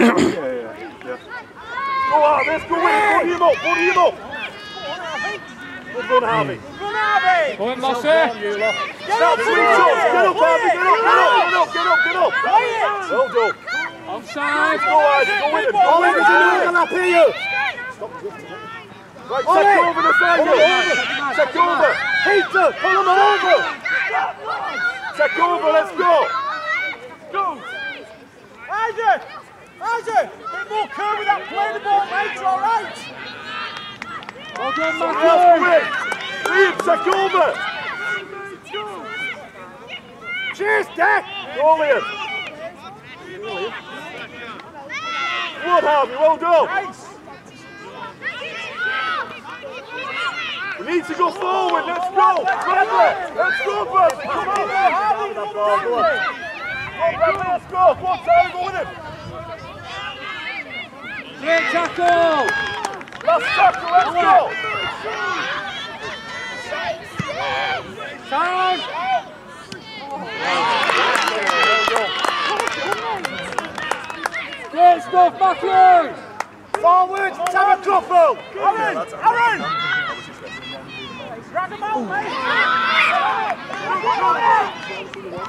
Go on, let's go in. Body him up. Good run, Harvey. Go in, Mossy. Stop, sweet shots. Get up, Harvey. Get up. Well done. Onside. Go, Isaac. Go in. Right, check over the side. Check over. Peter, pull him over. Check over, let's go. Go. Isaac, bit more curve with that play the ball, mate, all right? Well done, Somebody else come in. Liam, check over. Cheers, Dak. Go, Liam. Good, Harvey, well done. Nice. We need to go forward, let's go! Bradley! Let's go, Bradley! Come on! Go, Bradley, let's go! Go on, Tyler, go with him! Great tackle! Last tackle, let's go! Time! Great stuff, Matthews! Forward, let's have a couple! Aaron! Drag him out, mate!